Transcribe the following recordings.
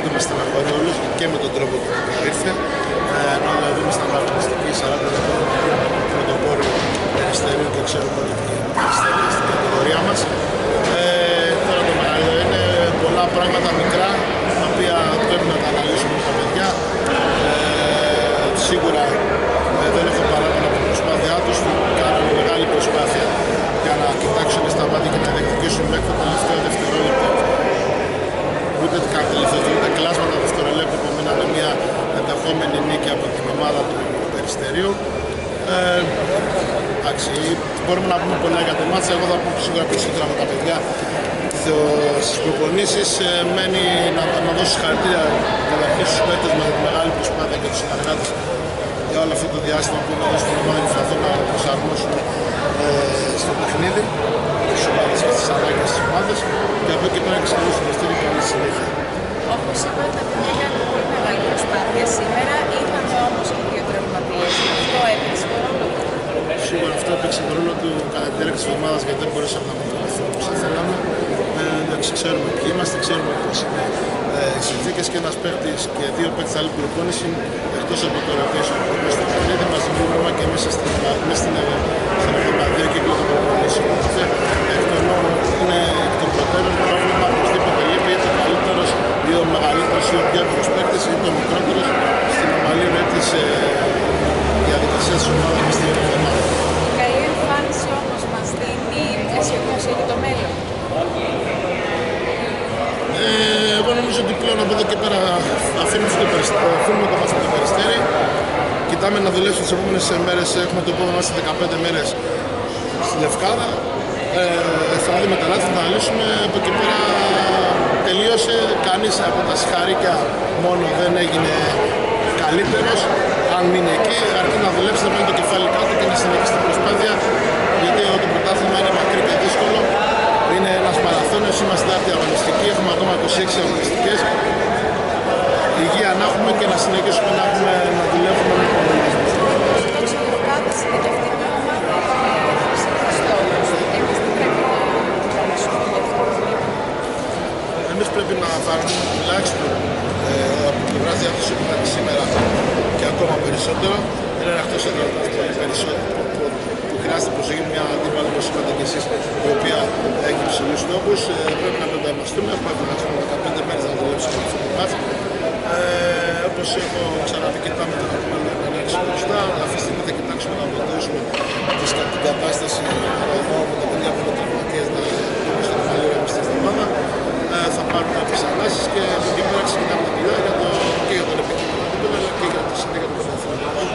δεν μας στεναχωρεί όλους και με τον τρόπο που ήρθε. Ενώ δηλαδή ήμασταν αγωνιστικοί 40 λεπτά πρωτοπόρο Περιστερίου και ξέρουμε ότι είναι Περιστέρι στην κατηγορία μας. Τώρα το μεγαλύτερο είναι πολλά πράγματα μικρά τα οποία πρέπει να τα αναλύσουμε με τα παιδιά. Σίγουρα δεν έχω παράπονα από την προσπάθειά τους, κάνουν μεγάλη προσπάθεια για να κοιτάξουν στα μάτια και να διεκδικήσουν μέχρι το τελευταίο δευτερόλεπτο. Ούτε καν τελευταίο δευτερόλεπτο, κλάσματα δευτερολέπτου που μείνανε μια ενδεχόμενη νίκη από την ομάδα του Περιστερίου. Εντάξει, μπορούμε να πούμε πολλά για το μάτς. Εγώ θα πω σίγουρα περισσότερα με τα παιδιά στις προπονήσεις. Μένει να δώσω συγχαρητήρια καταρχήν στους παίκτες με τη μεγάλη προσπάθεια και τους συνεργάτες για όλο αυτό το διάστημα που είναι εδώ στην ομάδα και προσπαθούν να προσαρμόσουν στο παιχνίδι τις ομάδες και στις ανάγκες της ομάδας και από εκεί πέρα εξελίσσουν στη καλή συνέχεια. Όπως είπατε, τα παιδιά κάνουν πολύ μεγάλη προσπάθεια σήμερα. Είχαμε όμως και δύο τραυματίες. Αυτό έπαιξε το ρόλο του. Σίγουρα αυτό έπαιξε το ρόλο του κατά τη διάρκεια της εβδομάδας γιατί δεν μπορέσαμε να μεταφερθούμε όπως θα θέλαμε. Εντάξει, ξέρουμε ποιοι είμαστε, ξέρουμε ποιες είναι οι συνθήκες και ένας παίκτης και δύο παίκτες άλλη προπόνηση εκτός από το rotation που είναι στο παιχνίδι μας δημιουργούν πρόβλημα και μέσα στην εβδομαδία και το προπονήσεων. Οπότε είναι εκ των προτέρων πρόβλημα οπωσδήποτε λείπει είτε ο καλύτερος ή ο μεγαλύτερος ή ο πιο εύκολος παίκτης είτε ο μικρότερος στην ομαλή ροή της διαδικασίας της ομάδας μες στην εβδομάδα. Καλή εμφάνιση όμως μας δίνει αισιοδοξία για το μέλλον. Εγώ νομίζω ότι πλέον από εδώ και πέρα αφήνουμε το μάτς με το Περιστέρι. Κοιτάμε να δουλέψουμε τις επόμενες μέρες. Έχουμε το επόμενο μάτς σε 15 μέρες στη Λευκάδα. Θα δούμε τα λάθη, θα αναλύσουμε. Από εκεί πέρα τελείωσε. Κανείς από τα συγχαρήκια μόνο δεν έγινε καλύτερος. Αν μείνει εκεί, αρκεί να δουλέψει, να βάλει το κεφάλι κάτω και να συνεχίσει την προσπάθεια. Γιατί εδώ το πρωτάθλημα είναι μακρύ και δύσκολο. Είναι ένας μαραθώνιος, είμαστε άρτη αγωνιστικοί, έχουμε ακόμα 26 αγωνιστικές. Υγεία να έχουμε και να συνεχίσουμε να δουλεύουμε με τον ελληνισμό. Ωστόσο, η Λευκάδας είναι και αυτή μια ομάδα που έχει στόχους. Εμείς τι πρέπει να κάνουμε για αυτό το βήμα. Εμείς πρέπει να φαρμούμε τουλάχιστον από την πλευρά διάθεση που ήταν σήμερα και ακόμα περισσότερο. Δεν είναι αυτός εδώ πολύ περισσότερο που χρειάζεται προσοχή μια αντίπαλη όπως είπατε και εσείς η οποία έχει ψηλούς στόχους. Πρέπει να προετοιμαστούμε, έχουμε τουλάχιστον 15 μέρες να δουλέψουμε αυτό το μάτς. Όπως έχω ξαναπεί, κοιτάμε την ανάγκη μπροστά. Αυτή τη στιγμή θα κοιτάξουμε να βελτιώσουμε την κατάσταση εδώ με τα παιδιά που είναι τραυματίες να δούμε στην ομαλή ροή στην εβδομάδα. Θα πάρουμε κάποιες ανάσεις και από εκεί πέρα ξεκινάμε τη δουλειά και για τον επικίνδυνο αντίπαλο αλλά και για τη συνέχεια του πρωταθλήματος.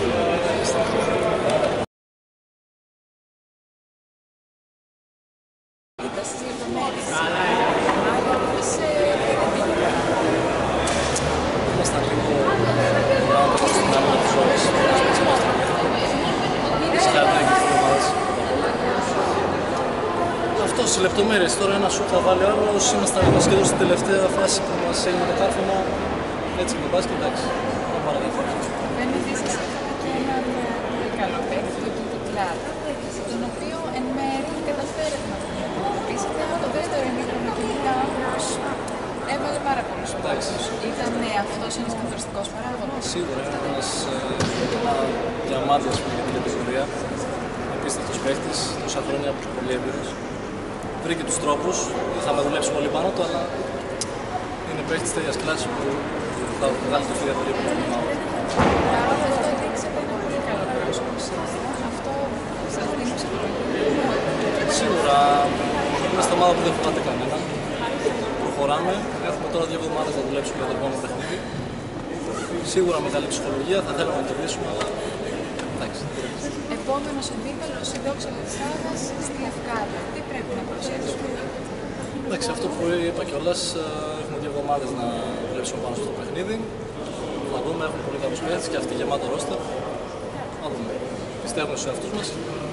Σε λεπτομέρειες τώρα ένα σουτ θα βάλει άλλος, ήμασταν σχεδόν στην τελευταία φάση που μας έγινε το κάρφωμα, έτσι με μπάσκετ, εντάξει, θα παραδεχτώ. Φαίνεται εσείς είχατε και έναν πολύ καλό παίκτη, τον Κιουτικλάρ, τον οποίο εν μέρει καταφέρετε να τον αντιμετωπίσετε, αλλά το δεύτερο ημίχρονο τελικά όμως έβαλε πάρα πολλούς πόντους. Ήταν αυτός ένας καθοριστικός παράγοντας. Σίγουρα, ένας διαμάντης για την κατηγορία, απίστευτος παίκτης, τόσα χρόνια πολύ έμπειρος. Βρήκε τους τρόπους, θα με δουλέψει πολύ πάνω του, αλλά είναι παίκτης τέτοιας κλάσης που θα βγάλει το φύγα πολύ από την ομάδα. Παρόλο αυτό δείξατε ένα πολύ καλό πρόσωπο σήμερα. Αυτό σας δίνει Σίγουρα είμαστε ομάδα που δεν φοβάται κανένα. Προχωράμε, έχουμε τώρα 2 εβδομάδες να δουλέψουμε για το επόμενο παιχνίδι. Σίγουρα με καλή ψυχολογία, θα θέλαμε να κερδίσουμε, αλλά εντάξει. Επόμενος αντίπαλος, η Δόξα Λευσάδας στη Λευκάδα. Τι πρέπει να προσέξουμε? Εντάξει, αυτό που είπα κιόλας, έχουμε 2 εβδομάδες να δουλέψουμε πάνω στο παιχνίδι. Θα δούμε, έχουμε πολύ καλούς παίκτες και αυτή γεμάτο ρόστερ. Θα δούμε. Πιστεύουμε στους εαυτούς μας.